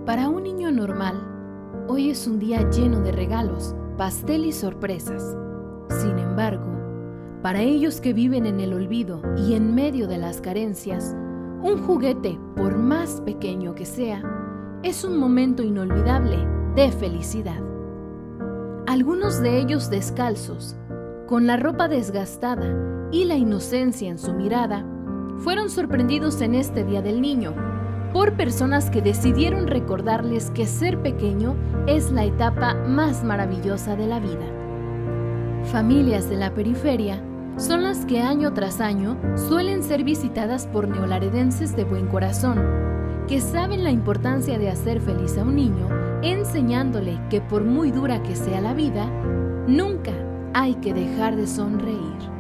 Para un niño normal, hoy es un día lleno de regalos, pastel y sorpresas. Sin embargo, para ellos que viven en el olvido y en medio de las carencias, un juguete, por más pequeño que sea, es un momento inolvidable de felicidad. Algunos de ellos descalzos, con la ropa desgastada y la inocencia en su mirada, fueron sorprendidos en este Día del Niño por personas que decidieron recordarles que ser pequeño es la etapa más maravillosa de la vida. Familias de la periferia son las que año tras año suelen ser visitadas por neolaredenses de buen corazón, que saben la importancia de hacer feliz a un niño, enseñándole que por muy dura que sea la vida, nunca hay que dejar de sonreír.